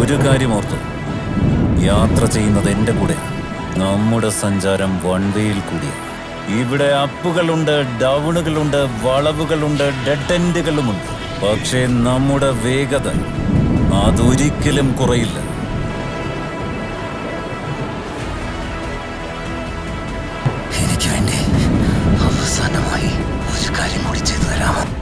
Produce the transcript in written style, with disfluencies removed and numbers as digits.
ഒരു കാര്യം ഓർത്തു, യാത്ര ചെയ്യുന്നത് എൻ്റെ കൂടെ. നമ്മുടെ സഞ്ചാരം വൺ വേയിൽ കൂടിയാണ്. ഇവിടെ അപ്പുകളുണ്ട്, ഡൗണുകളുണ്ട്, വളവുകളുണ്ട്, ഡെഡ് എൻഡുകളുമുണ്ട്. പക്ഷേ നമ്മുടെ വേഗത അതൊരിക്കലും കുറയില്ല. എനിക്ക് വേണ്ടി അവസാനമായി ഒരു കാര്യം കൂടി ചെയ്തു തരാമോ?